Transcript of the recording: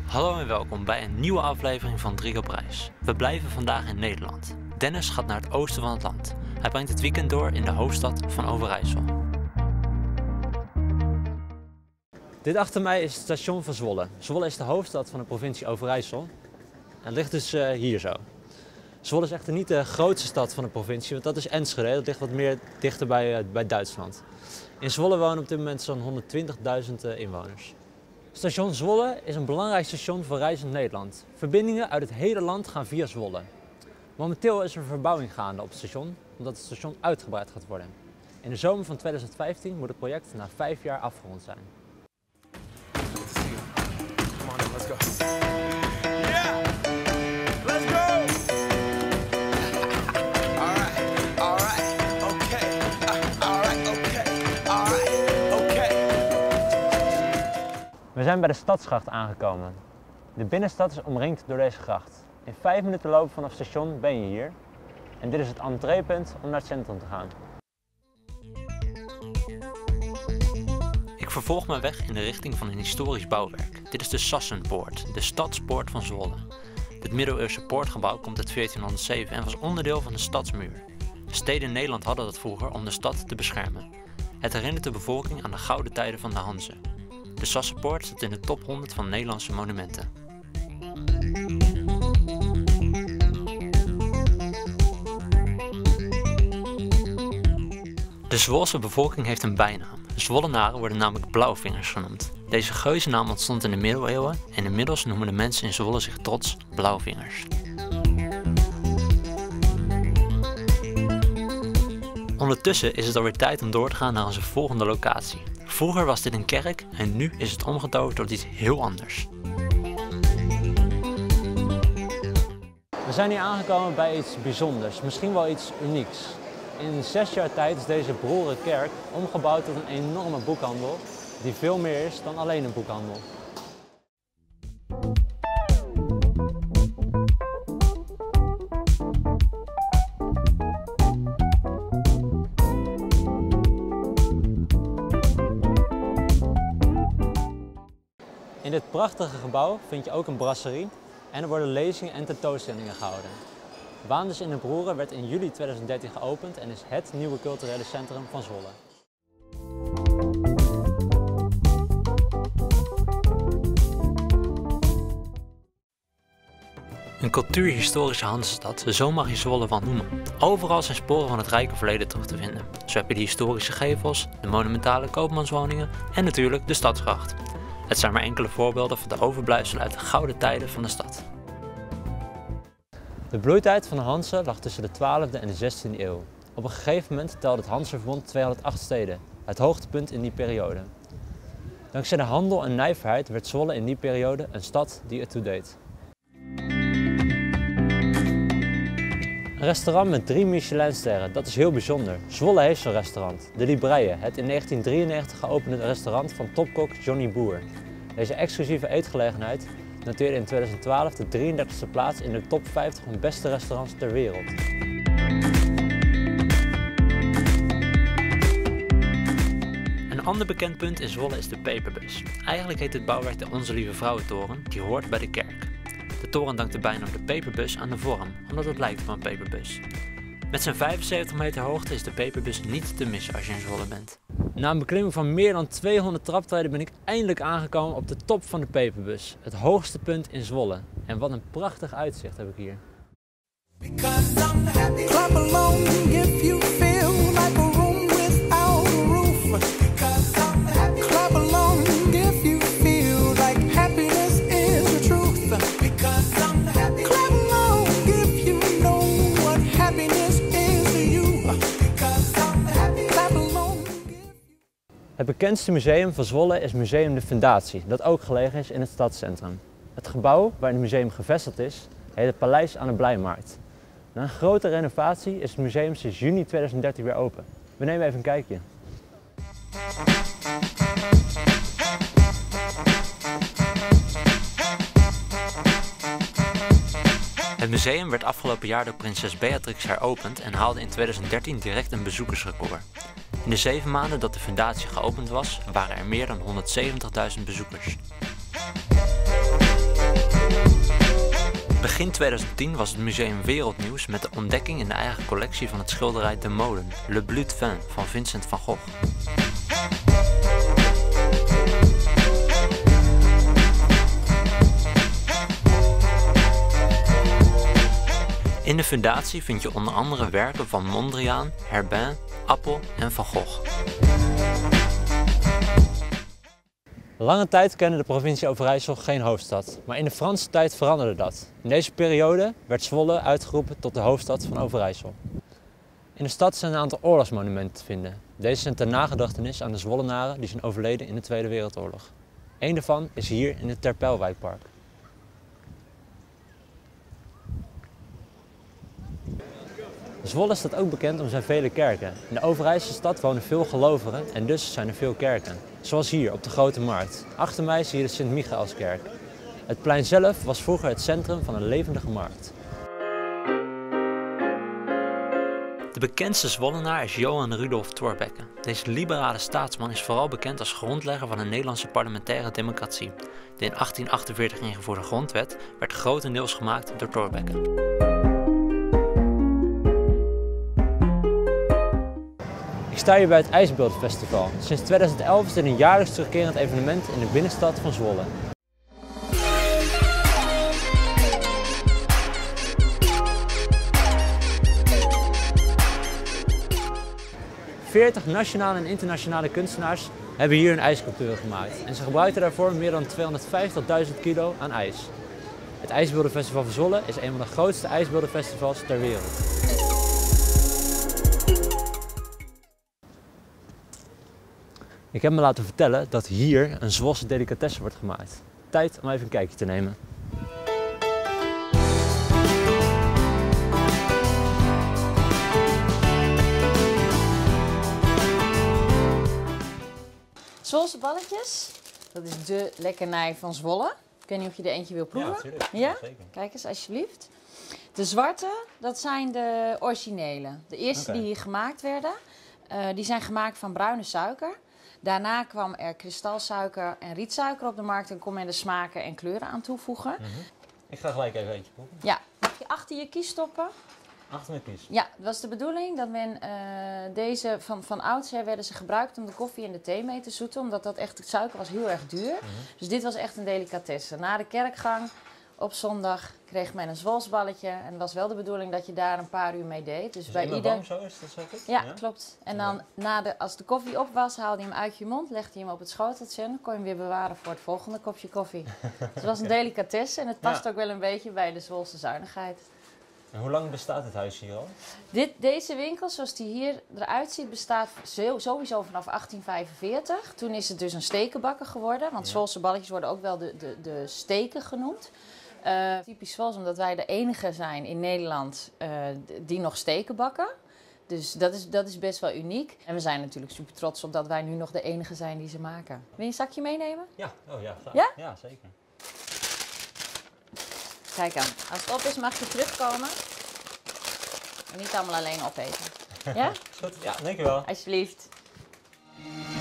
Hallo en welkom bij een nieuwe aflevering van Drie op reis. We blijven vandaag in Nederland. Dennis gaat naar het oosten van het land. Hij brengt het weekend door in de hoofdstad van Overijssel. Dit achter mij is het station van Zwolle. Zwolle is de hoofdstad van de provincie Overijssel. En het ligt dus hier zo. Zwolle is echter niet de grootste stad van de provincie, want dat is Enschede. Dat ligt wat meer dichter bij Duitsland. In Zwolle wonen op dit moment zo'n 120.000 inwoners. Station Zwolle is een belangrijk station voor reizend Nederland. Verbindingen uit het hele land gaan via Zwolle. Momenteel is er verbouwing gaande op het station, omdat het station uitgebreid gaat worden. In de zomer van 2015 moet het project na 5 jaar afgerond zijn. Come on in, let's go. Yeah! Let's go! Alright, okay. Alright, okay. We zijn bij de Stadsgracht aangekomen. De binnenstad is omringd door deze gracht. In 5 minuten lopen vanaf het station ben je hier. En dit is het entreepunt om naar het centrum te gaan. Ik vervolg mijn weg in de richting van een historisch bouwwerk. Dit is de Sassenpoort, de stadspoort van Zwolle. Dit middeleeuwse poortgebouw komt uit 1407 en was onderdeel van de stadsmuur. Steden in Nederland hadden dat vroeger om de stad te beschermen. Het herinnert de bevolking aan de gouden tijden van de Hanzen. De Sassenpoort staat in de top 100 van Nederlandse monumenten. De Zwolse bevolking heeft een bijnaam. De Zwollenaren worden namelijk blauwvingers genoemd. Deze geuzennaam ontstond in de middeleeuwen en inmiddels noemen de mensen in Zwolle zich trots blauwvingers. Ondertussen is het alweer tijd om door te gaan naar onze volgende locatie. Vroeger was dit een kerk en nu is het omgetoverd tot iets heel anders. We zijn hier aangekomen bij iets bijzonders, misschien wel iets unieks. In 6 jaar tijd is deze Broerenkerk omgebouwd tot een enorme boekhandel die veel meer is dan alleen een boekhandel. In dit prachtige gebouw vind je ook een brasserie en er worden lezingen en tentoonstellingen gehouden. Waanders in de Broeren werd in juli 2013 geopend en is het nieuwe culturele centrum van Zwolle. Een cultuurhistorische Hanzestad, zo mag je Zwolle wel noemen. Overal zijn sporen van het rijke verleden terug te vinden. Zo heb je de historische gevels, de monumentale koopmanswoningen en natuurlijk de Stadsgracht. Het zijn maar enkele voorbeelden van de overblijfselen uit de gouden tijden van de stad. De bloeitijd van de Hanze lag tussen de 12e en de 16e eeuw. Op een gegeven moment telde het Hanzeverbond 208 steden, het hoogtepunt in die periode. Dankzij de handel en nijverheid werd Zwolle in die periode een stad die ertoe deed. Een restaurant met 3 Michelinsterren, dat is heel bijzonder. Zwolle heeft zo'n restaurant, de Libreie, het in 1993 geopende restaurant van topkok Johnny Boer. Deze exclusieve eetgelegenheid noteerde in 2012 de 33e plaats in de top 50 van beste restaurants ter wereld. Een ander bekend punt in Zwolle is de Peperbus. Eigenlijk heet dit bouwwerk de Onze Lieve Vrouwentoren, die hoort bij de kerk. De toren dankt de bijnaam de Peperbus aan de vorm, omdat het lijkt op een peperbus. Met zijn 75 meter hoogte is de Peperbus niet te missen als je in Zwolle bent. Na een beklimming van meer dan 200 traptreden ben ik eindelijk aangekomen op de top van de Peperbus. Het hoogste punt in Zwolle. En wat een prachtig uitzicht heb ik hier. Het bekendste museum van Zwolle is Museum de Fundatie, dat ook gelegen is in het stadscentrum. Het gebouw waar het museum gevestigd is, heet het Paleis aan de Blijmarkt. Na een grote renovatie is het museum sinds juni 2013 weer open. We nemen even een kijkje. Het museum werd afgelopen jaar door prinses Beatrix heropend en haalde in 2013 direct een bezoekersrecord. In de 7 maanden dat de fundatie geopend was, waren er meer dan 170.000 bezoekers. Begin 2010 was het museum wereldnieuws met de ontdekking in de eigen collectie van het schilderij De Molen, Le Bleu de Vin van Vincent van Gogh. In de fundatie vind je onder andere werken van Mondriaan, Herbin, Appel en Van Gogh. Lange tijd kende de provincie Overijssel geen hoofdstad, maar in de Franse tijd veranderde dat. In deze periode werd Zwolle uitgeroepen tot de hoofdstad van Overijssel. In de stad zijn een aantal oorlogsmonumenten te vinden. Deze zijn ter nagedachtenis aan de Zwollenaren die zijn overleden in de Tweede Wereldoorlog. Eén daarvan is hier in het Terpelwijkpark. Zwolle staat ook bekend om zijn vele kerken. In de Overijsselse stad wonen veel gelovigen en dus zijn er veel kerken. Zoals hier op de Grote Markt. Achter mij zie je de Sint-Michaelskerk. Het plein zelf was vroeger het centrum van een levendige markt. De bekendste Zwollenaar is Johan Rudolph Thorbecke. Deze liberale staatsman is vooral bekend als grondlegger van de Nederlandse parlementaire democratie. De in 1848 ingevoerde grondwet werd grotendeels gemaakt door Thorbecke. Ik sta hier bij het IJsbeeldenfestival. Sinds 2011 is dit een jaarlijks terugkerend evenement in de binnenstad van Zwolle. 40 nationale en internationale kunstenaars hebben hier hun ijssculpturen gemaakt. En ze gebruikten daarvoor meer dan 250.000 kilo aan ijs. Het IJsbeeldenfestival van Zwolle is een van de grootste ijsbeeldenfestivals ter wereld. Ik heb me laten vertellen dat hier een Zwolse delicatesse wordt gemaakt. Tijd om even een kijkje te nemen. Zwolse balletjes, dat is de lekkernij van Zwolle. Ik weet niet of je er eentje wil proeven. Ja, natuurlijk. Ja? Zeker. Kijk eens alsjeblieft. De zwarte, dat zijn de originele. De eerste die hier gemaakt werden. Die zijn gemaakt van bruine suiker. Daarna kwam er kristalsuiker en rietsuiker op de markt en kon men de smaken en kleuren aan toevoegen. Ik ga gelijk even eentje proeven. Ja, mag je achter je kies stoppen? Achter mijn kies. Ja, het was de bedoeling dat men deze van oudsher werden ze gebruikt om de koffie en de thee mee te zoeten. Omdat dat echt, het suiker was heel erg duur. Dus dit was echt een delicatesse. Na de kerkgang op zondag kreeg men een zwolsballetje. En het was wel de bedoeling dat je daar een paar uur mee deed. Dus bij ieder... warm zo is dat zo goed? Ja, klopt. En dan als de koffie op was, haalde je hem uit je mond, legde je hem op het schoteltje en dan kon je hem weer bewaren voor het volgende kopje koffie. Dus het was een delicatesse en het past ook wel een beetje bij de Zwolse zuinigheid. En hoe lang bestaat het huis hier al? Deze winkel, zoals die hier eruit ziet, bestaat sowieso vanaf 1845. Toen is het dus een stekenbakker geworden, want Zwolse balletjes worden ook wel de steken genoemd. Typisch Zwols, omdat wij de enige zijn in Nederland die nog steken bakken. Dus dat is best wel uniek. En we zijn natuurlijk super trots op dat wij nu nog de enige zijn die ze maken. Wil je een zakje meenemen? Ja, oh ja, graag. Ja? Ja, zeker. Kijk aan, als het op is mag je terugkomen. En niet allemaal alleen opeten. Ja? Goed, ja, dankjewel. Alsjeblieft.